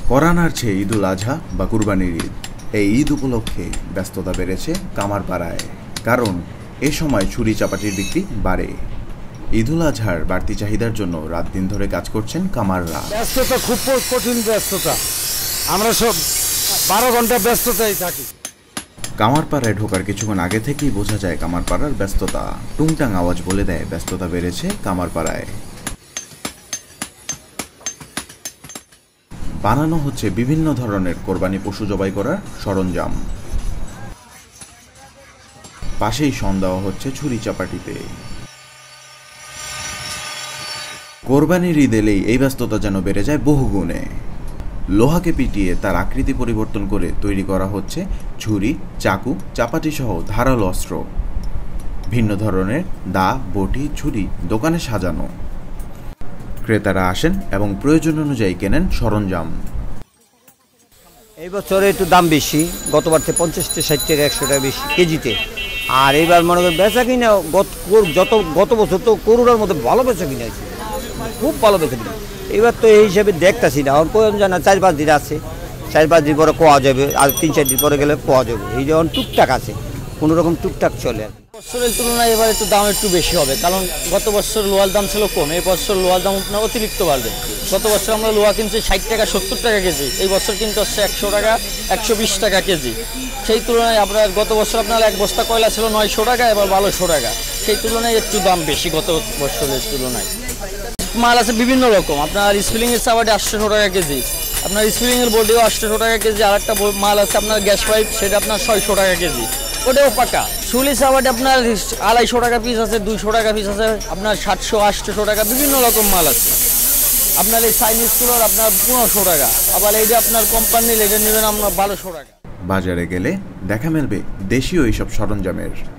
করা নাড়ছে ঈদুল আজহা বা কুরবানির ঈদ। এই ঈদ উপলক্ষে ব্যস্ততা বেড়েছে কামারপাড়ায়, কারণ এ সময় ছুরি চাপাটির বিক্রি বাড়ে। ঈদুল আজহার বাড়তি চাহিদার জন্য রাত দিন ধরে কাজ করছেন কামাররা। ব্যস্ততা খুব কঠিন ব্যস্ততা, আমরা সব 12 ঘন্টা ব্যস্ততায় থাকি। কামারপাড়ায় ঢোকার কিছুক্ষণ আগে থেকেই বোঝা যায় কামারপাড়ার ব্যস্ততা। টুংটাং আওয়াজ বলে দেয় ব্যস্ততা বেড়েছে কামারপাড়ায়। বানানো হচ্ছে বিভিন্ন ধরনের কোরবানি পশু জবাই করার সরঞ্জাম। পাশেই শন দেওয়া হচ্ছে ছুরি চাপাটিতে। কোরবানির ঈদ এলেই এই ব্যস্ততা যেন বেড়ে যায় বহুগুণে। লোহাকে পিটিয়ে তার আকৃতি পরিবর্তন করে তৈরি করা হচ্ছে ছুরি, চাকু, চাপাটি সহ ধারালো অস্ত্র। ভিন্ন ধরনের দা, বটি, ছুরি দোকানে সাজানো। ক্রেতারা আসেন এবং প্রয়োজন অনুযায়ী কেনেন সরঞ্জাম। এই বছরে একটু দাম বেশি, গতবার থেকে 50 থেকে 60 টাকা 100 টাকা বেশি কেজিতে। আর এইবার মনে করেন বেচা কিনা গত বছর তো করোনার মধ্যে ভালো বেচা কিনা আছে, খুব ভালো বেচা কিনা। এবার তো এই হিসাবে দেখতেছি না, এখন কোন জানা 4-5 দিন আছে, 4-5 দিন পরে কোয়া যাবে, আর 3-4 দিন পরে গেলে কোয়া যাবে। এই যেমন টুকটাক আছে, কোনো রকম টুকটাক চলে। বছরের তুলনায় এবার একটু দাম একটু বেশি হবে, কারণ গত বছর লোহার দাম ছিল কম, এই বছর লোহার দাম আপনার অতিরিক্ত বাড়বে। গত বছর আমরা লোহা কিনছি 60 টাকা 70 টাকা কেজি, এই বছর কিন্তু হচ্ছে 100 টাকা 120 টাকা কেজি। সেই তুলনায় আপনার গত বছর আপনার এক বস্তা কয়লা ছিল 900 টাকা, এবার 1200 টাকা। সেই তুলনায় একটু দাম বেশি গত বছরের তুলনায়। মাল আছে বিভিন্ন রকম, আপনার স্পিলিংয়ের চাবাটি 800 টাকা কেজি, আপনার স্পিলিংয়ের বডিও 800 টাকা কেজি। আর একটা মাল আছে আপনার গ্যাস পাইপ, সেটা আপনার 600 টাকা কেজি, ওটাও পাকা। শুলি চাবাটি আপনার 250 টাকা পিস আছে, 200 টাকা পিস আছে, আপনার 700-800 টাকা, বিভিন্ন রকম মাল আছে। আপনার এই চাইনিজ কুলার আপনার 1500 টাকা, আবার এইটা আপনার কোম্পানি এটা নেবেন আপনার 1200 টাকা। বাজারে গেলে দেখা মেলবে দেশীয় এইসব সরঞ্জামের।